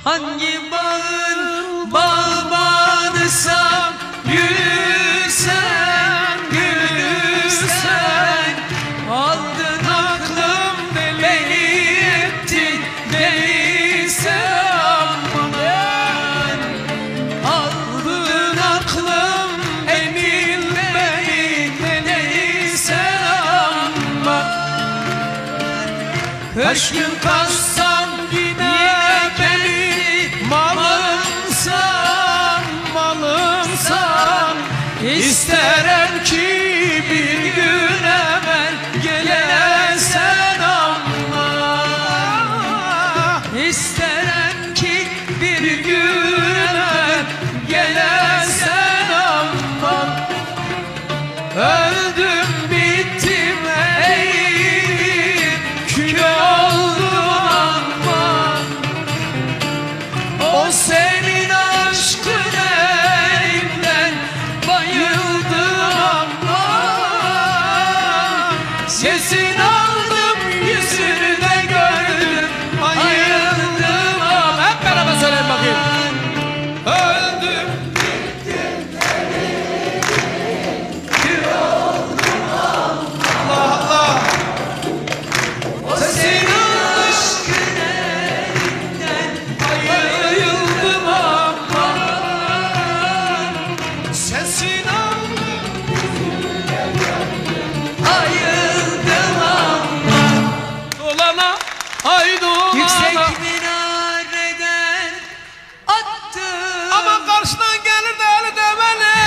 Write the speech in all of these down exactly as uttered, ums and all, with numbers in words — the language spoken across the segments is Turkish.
Hangi bağın bal bağlısam, gülsen, gülsen. Aldın aklım beni ettin değilse aman. Aldın aklım emin beni değilse aman. Kaç gün kalsam yine beni malımsan, malımsan. İsterim ki bir gün hemen gelesen ama. İsterim ki bir gün hemen gelesen ama. Öldüm bittim eğilim kül oldum ama. O senin aşkın elinden bayıldım ama. Sesini aldım, yüzünü de gördüm, ayıldım ama. Hep beraber söyleyin bakayım. Öldüm bittim eğilim kül oldum ama. Allah Allah. O senin aşkın elinden bayıldım ama. Sesini aldım, ayıldım ama. Dolana, ay dolana. Yüksek minareden attım. Ama karşıdan gelir de eli demeli.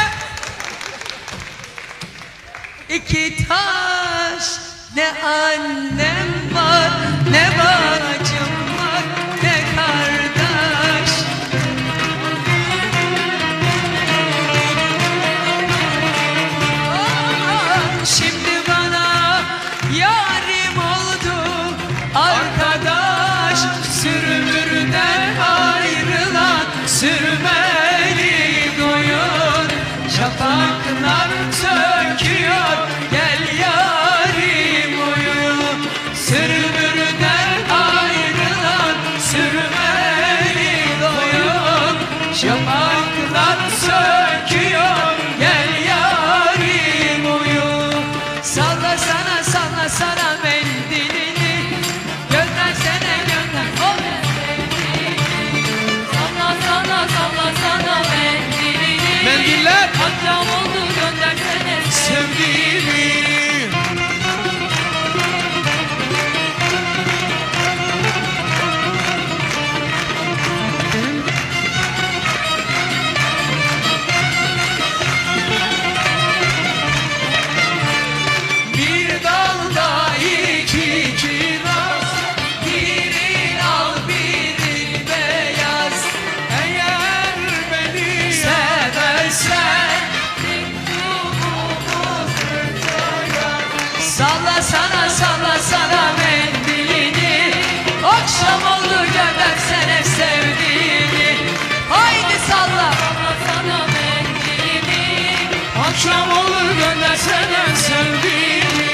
İki taş, ne annem var, ne bacım var, ne kardeş. Aa, şimdi bana yarim oldu arkadaş. Sürümürden ayrılan sürmeli koyun. Şafaklar söküyor, gel yarim uyu. Sürümürden ayrılan sürmeli koyun. Şafaklar söküyor, gel yarim uyu. Salla sana, salla sana mendilini. Göndersene, gönder o mendilini. Salla salla salla sana mendilini. Mendiller Akşam oldu göndersene sevdiğimi. Bir dalda iki kiraz, biri al biri beyaz. Eğer beni seversen salla sana, salla sana mendilini. Akşam oldu göndersene sevdiğini. Haydi salla. Salla sana mendilini. Akşam olur göndersene sevdiğini.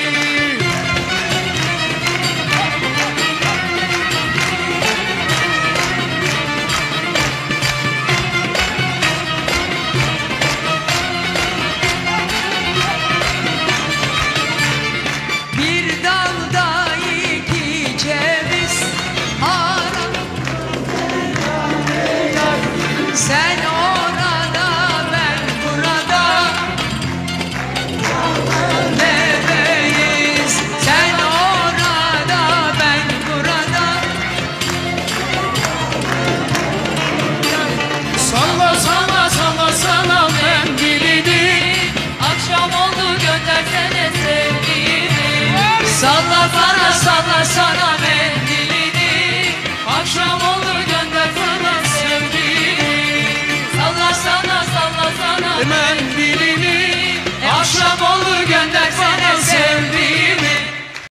Bir dalda iki ceviz ara. Sen orada, ben burada. Neredeyiz? Sen orada, ben burada. Salla sana, salla sana mendilini. Akşam oldu göndersene sevdiğimi. Salla bana, salla sana